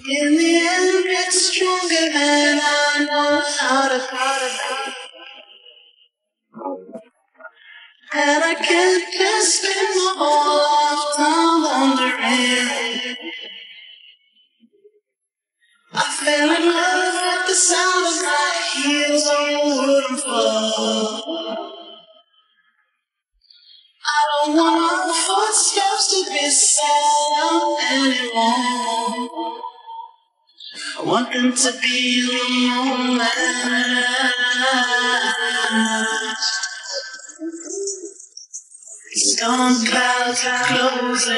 In the end, it's stronger than I know how to be. And I can't just spend my whole lifetime wondering. I fell in love at the sound of my heels on wooden floor. I don't want my footsteps to be silent anymore. I want them to be the moment. Storm clouds are closing.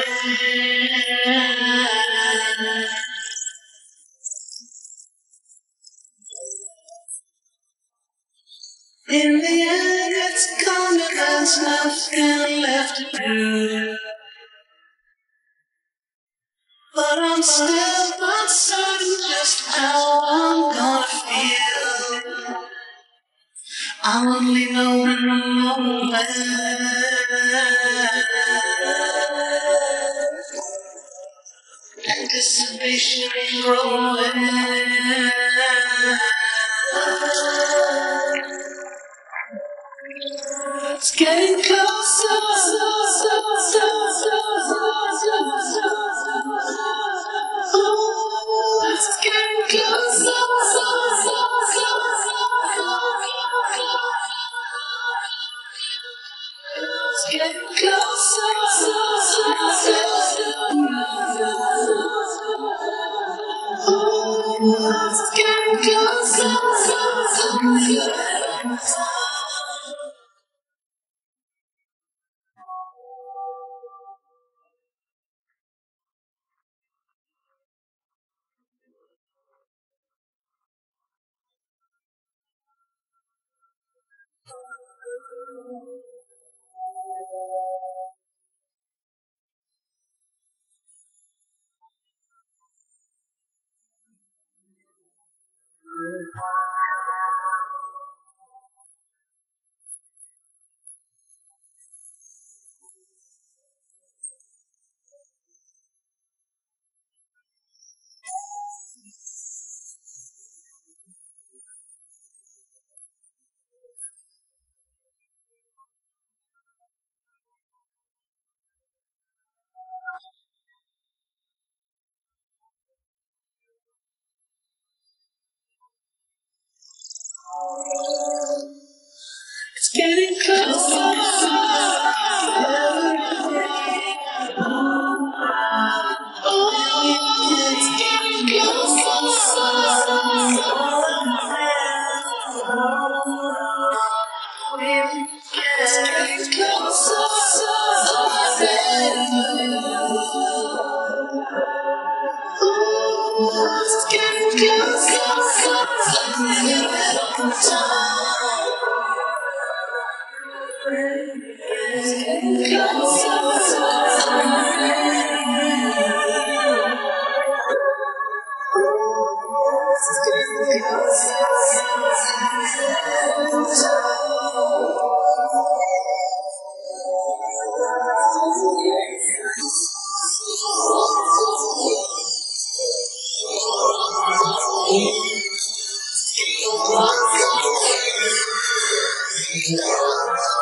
In the end, it's coming, there's nothing left to do. But I'm still not certain just how I'm gonna feel. I'll only know in the moment. Anticipation is growing. It's getting closer. It's getting closer. It's getting closer. It's getting closer. It's getting closer. It's getting closer.